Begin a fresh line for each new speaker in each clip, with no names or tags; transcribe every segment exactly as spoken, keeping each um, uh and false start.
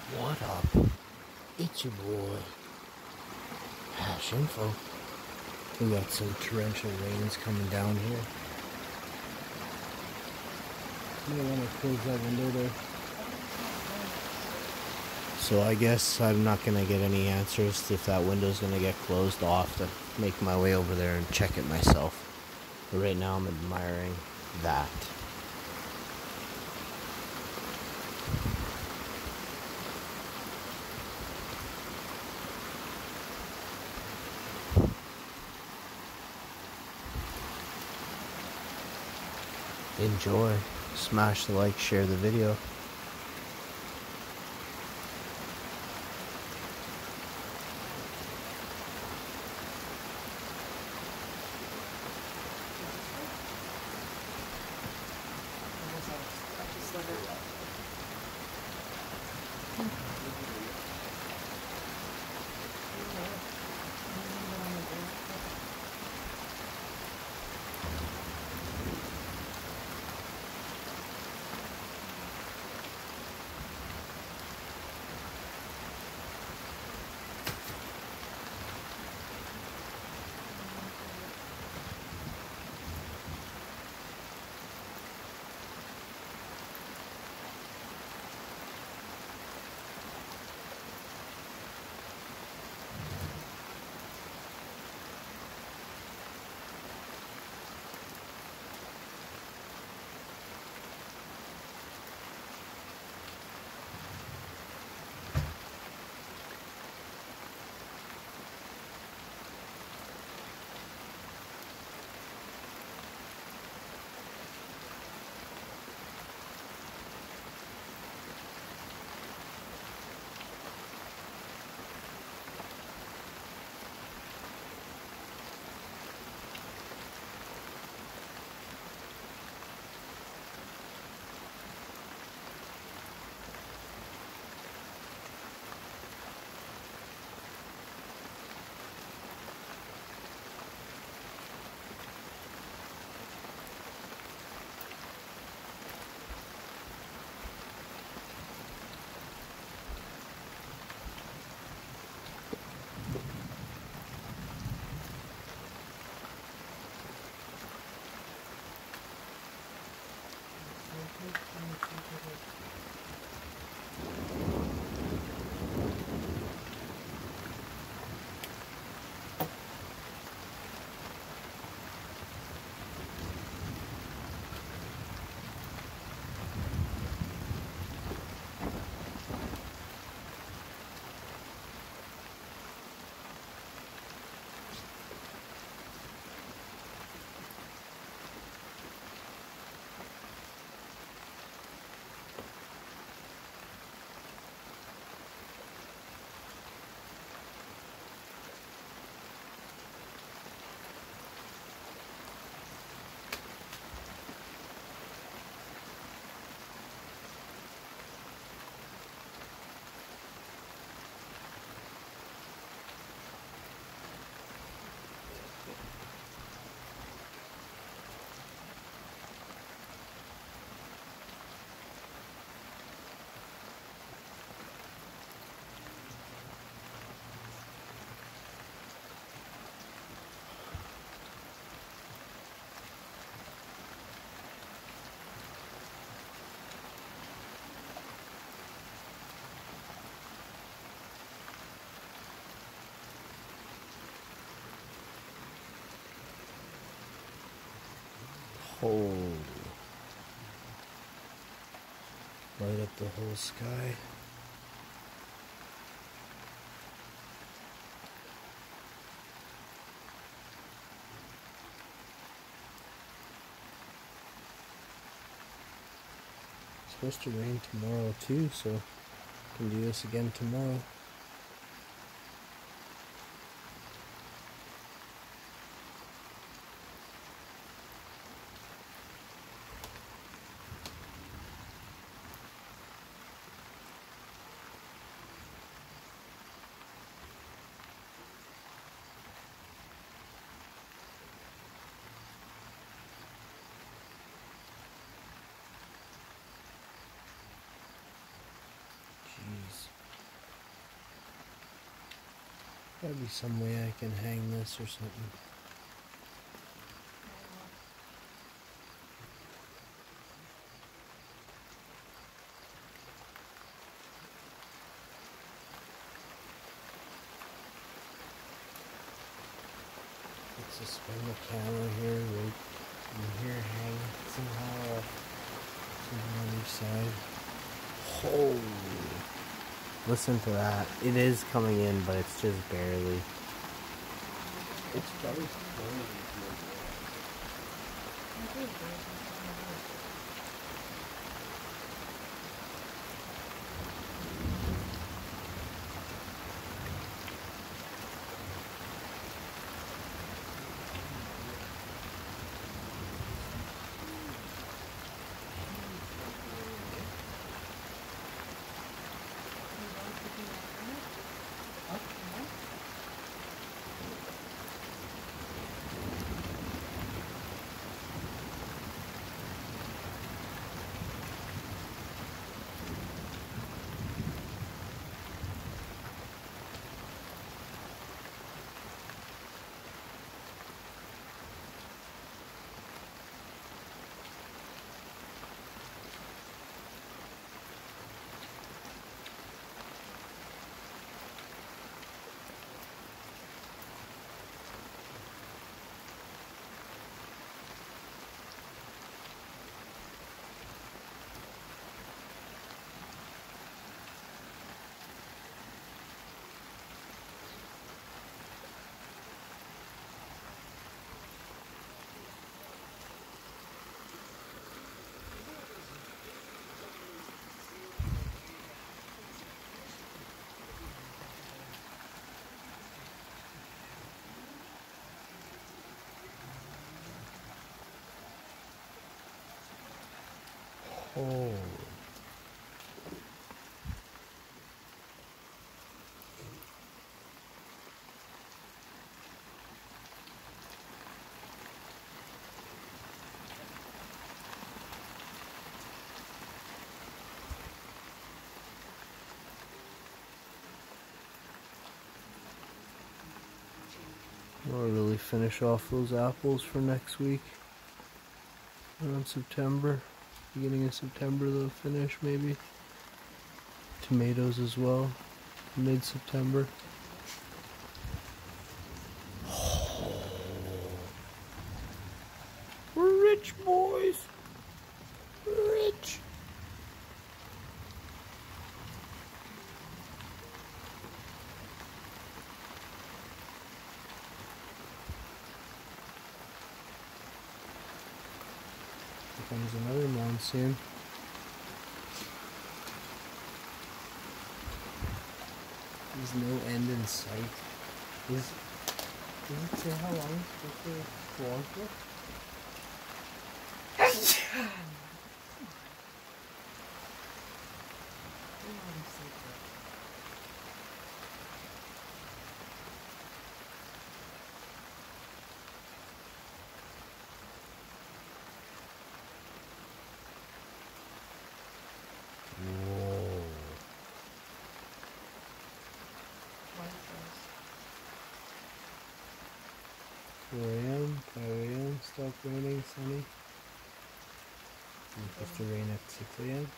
What up? It's your boy, Hash Info. We got some torrential rains coming down here. You don't want to close that window there. So I guess I'm not going to get any answers if that window's going to get closed off to make my way over there and check it myself. But right now I'm admiring that. Enjoy. Smash the like, share the video. Holy. Light up the whole sky. It's supposed to rain tomorrow too, so can do this again tomorrow. Jeez. Gotta be some way I can hang this or something. Let's suspend the camera here, right in here, hang somehow up to the other side. Holy. Listen to that. It is coming in, but it's just barely. It's probably oh. I'll really finish off those apples for next week. Around September. Beginning of September they'll finish maybe. Tomatoes as well. Mid-September. We're rich, boys. We're rich. Here comes another monsoon. There's no end in sight. Is, does it say how long it's supposed to go on for? Whoa. four A M, five A M, stop raining, sunny. It's supposed to rain at six A M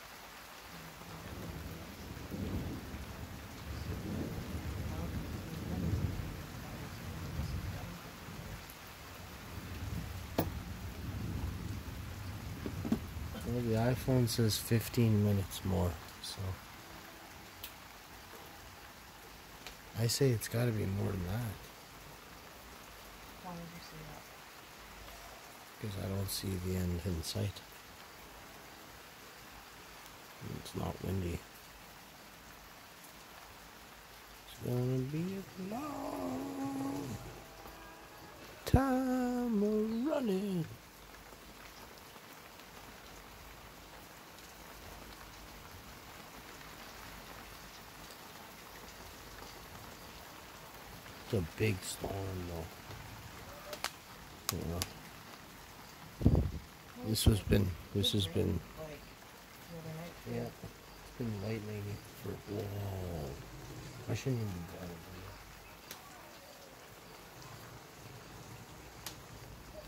Well, the iPhone says fifteen minutes more, so I say it's got to be more than that.
Why would you say that?
Because I don't see the end in sight. And it's not windy. It's gonna be a long time of running. It's a big storm though. Yeah. This has been, this has been,
Like, the other night, too.
yeah, it's been lightning for, whoa. I shouldn't even be bothered.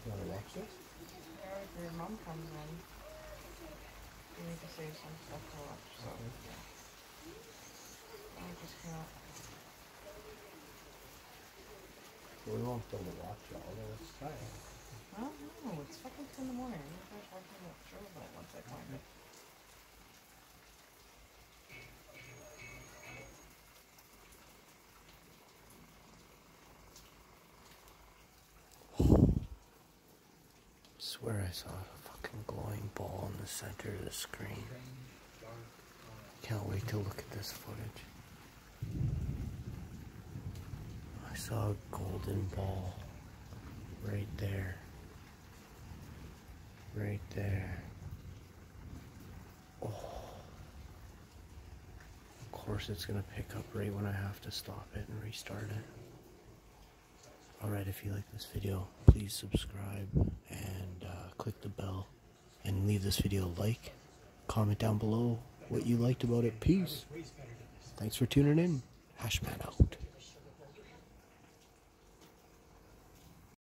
You wanna watch this?
Yeah, if your mom comes in, you need to save some stuff to watch, so,
Okay.
yeah. I just cannot.
Well, we won't be able to watch all, but let's try it.
I don't know, it's fucking two in the morning. You guys watching that show, but once I find it.
Swear I saw a fucking glowing ball in the center of the screen. Can't wait to look at this footage. I saw a golden ball right there. Right there. Oh. Of course it's gonna pick up right when I have to stop it and restart it. Alright, if you like this video, please subscribe and uh, click the bell and leave this video a like. Comment down below what you liked about it. Peace. Thanks for tuning in. Hashman out.